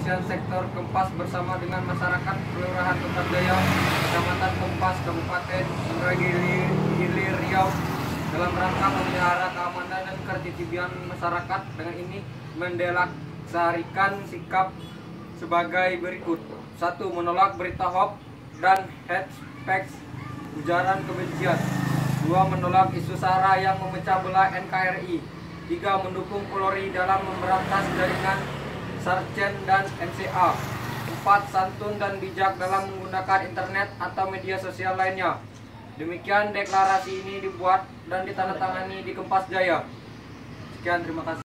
Kepolisian Sektor Kempas bersama dengan masyarakat Kelurahan Kempas Jaya, Kecamatan Kempas, Kabupaten Gilir, Riau, dalam rangka memelihara keamanan dan ketertiban masyarakat. Dengan ini mendelaksanakan sikap sebagai berikut: 1. Menolak berita hoax dan hate speech, ujaran kebencian. 2. Menolak isu sara yang memecah belah NKRI. 3. Mendukung Polri dalam memberantas jaringan Sarjen dan MCA. 4. Santun dan bijak dalam menggunakan internet atau media sosial lainnya. Demikian deklarasi ini dibuat dan ditandatangani di Kempas Jaya. Sekian, terima kasih.